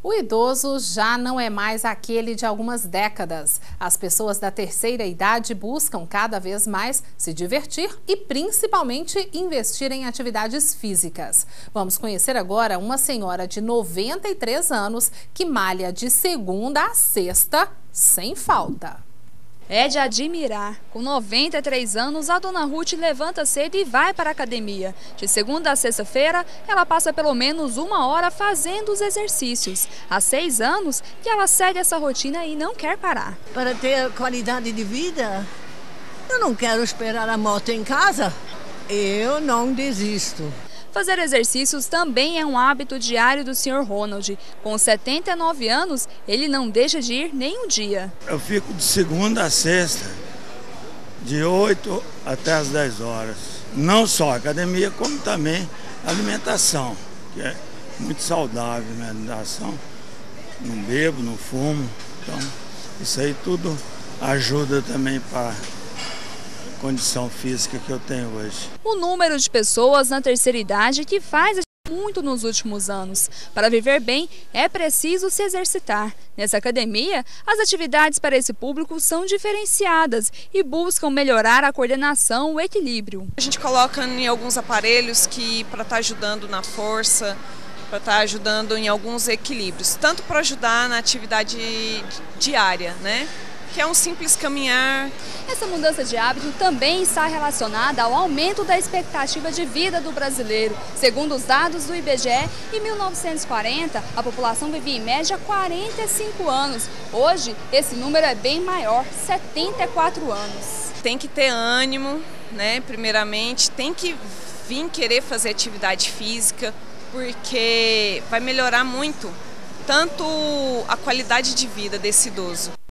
O idoso já não é mais aquele de algumas décadas. As pessoas da terceira idade buscam cada vez mais se divertir e principalmente investir em atividades físicas. Vamos conhecer agora uma senhora de 93 anos que malha de segunda a sexta sem falta. É de admirar. Com 93 anos, a dona Ruth levanta cedo e vai para a academia. De segunda a sexta-feira, ela passa pelo menos 1 hora fazendo os exercícios. Há 6 anos que ela segue essa rotina e não quer parar. Para ter qualidade de vida, eu não quero esperar a morte em casa. Eu não desisto. Fazer exercícios também é um hábito diário do Sr. Ronald. Com 79 anos, ele não deixa de ir nem um dia. Eu fico de segunda a sexta, de 8 até as 10 horas. Não só academia, como também alimentação, que é muito saudável, né? Alimentação. Não bebo, não fumo. Então, isso aí tudo ajuda também para condição física que eu tenho hoje. O número de pessoas na terceira idade que faz muito nos últimos anos. Para viver bem, é preciso se exercitar. Nessa academia, as atividades para esse público são diferenciadas e buscam melhorar a coordenação e o equilíbrio. A gente coloca em alguns aparelhos que para estar ajudando na força, para estar ajudando em alguns equilíbrios, tanto para ajudar na atividade diária, né? Que é um simples caminhar. Essa mudança de hábito também está relacionada ao aumento da expectativa de vida do brasileiro. Segundo os dados do IBGE, em 1940, a população vivia em média 45 anos. Hoje, esse número é bem maior, 74 anos. Tem que ter ânimo, né? Primeiramente, tem que vir querer fazer atividade física, porque vai melhorar muito, tanto a qualidade de vida desse idoso.